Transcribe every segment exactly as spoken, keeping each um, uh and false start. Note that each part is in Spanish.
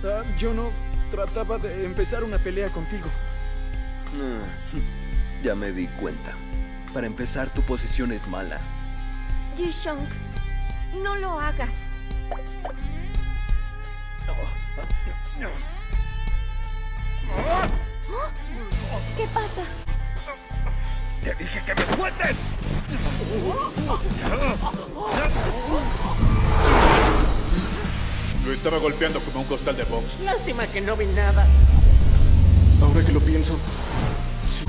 Ah, yo no trataba de empezar una pelea contigo. Mm, ya me di cuenta. Para empezar, tu posición es mala. Ji-Shung, no lo hagas. ¿Qué pasa? ¡Te dije que me sueltes! Lo estaba golpeando como un costal de box. Lástima que no vi nada. Ahora que lo pienso, sí.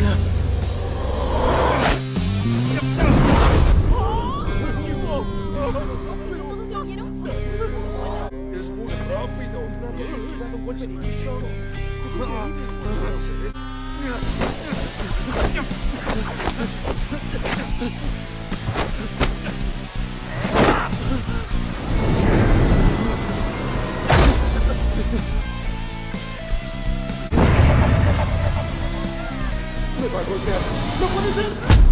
¿Todos lo vieron? Es muy rápido. Nadie ha esquivado un golpe de Ji-Shung. Es increíble. No sé, es... Me va a golpear. ¡No puede ser!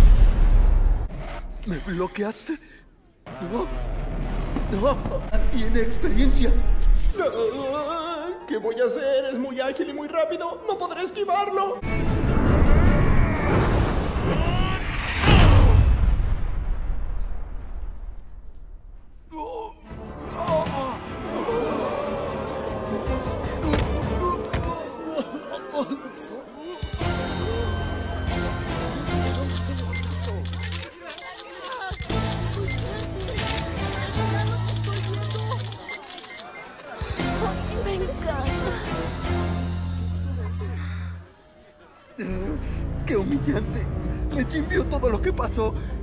¿Me bloqueaste? No. No. Tiene experiencia. ¿Qué voy a hacer? Es muy ágil y muy rápido. No podré esquivarlo. Me encanta. ¡Qué humillante! Me chimbió todo lo que pasó.